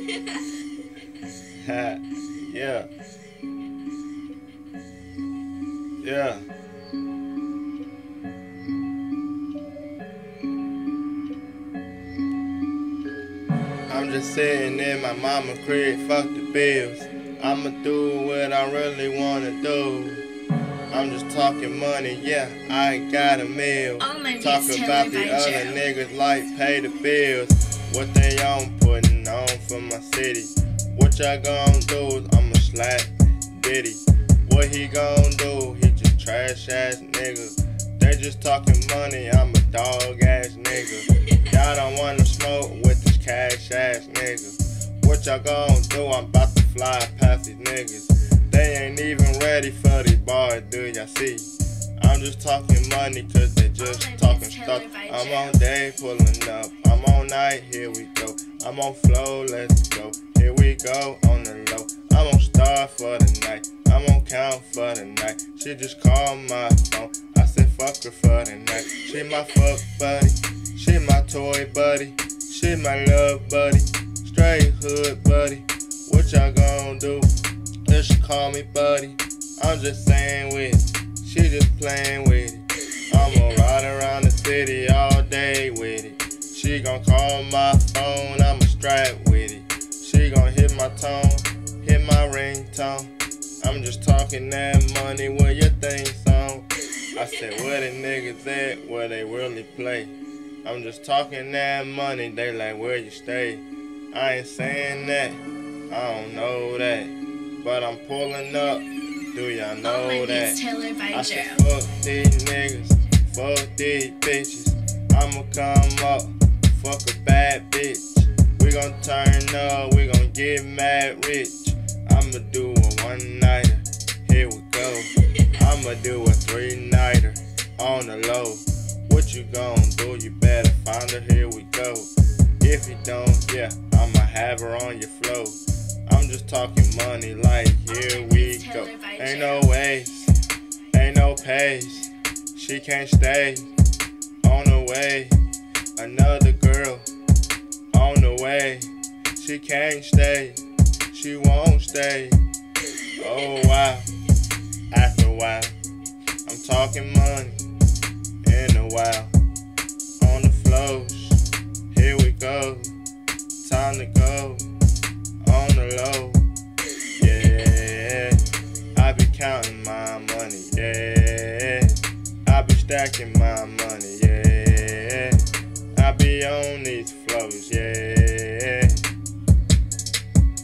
Yeah. Yeah. I'm just sitting in my mama crib, fuck the bills. I'ma do what I really wanna do. I'm just talking money, yeah, I ain't got a meal. Talk about the other niggas like pay the bills. What they on putting on for my city. What y'all gon' do? I'ma slap Diddy. What he gon' do? He just trash ass nigga. They just talking money, I'm a dog ass nigga. Y'all don't wanna smoke with this cash ass nigga. What y'all gon' do? I'm about to fly past these niggas. They ain't even ready for these bars, do y'all see? I'm just talking money cause they just talking stuff. I'm on day pulling up, I'm on night, here we go. I'm on flow, let's go, here we go on the low. I'm on star for the night, I'm on count for the night. She just called my phone, I said fuck her for the night. She my fuck buddy, she my toy buddy, she my love buddy, straight hood buddy. What y'all gon' do? Just call me buddy, I'm just saying with it, she just playing with it. I'ma ride around the city all day with it. She gon' call my phone, I'ma strap with it. She gon' hit my tone, hit my ringtone. I'm just talking that money, where your thing song. I said where the niggas at, where they really play. I'm just talking that money, they like where you stay. I ain't saying that, I don't know that. But I'm pulling up, do y'all know that? I said fuck these niggas, fuck these bitches. I'ma come up, fuck a bad bitch. We gon' turn up, we gon' get mad rich. I'ma do a one-nighter, here we go. I'ma do a three-nighter, on the low. What you gon' do? You better find her, here we go. If you don't, yeah, I'ma have her on your flow. I'm just talking money like here we go. Ain't no ways, ain't no pace. She can't stay on the way. Another girl on the way. She can't stay, she won't stay. Oh wow, after a while, I'm talking money in a while. On the flows, here we go. Time to go. On the low, yeah, I be counting my money, yeah, I be stacking my money, yeah, I be on these flows, yeah.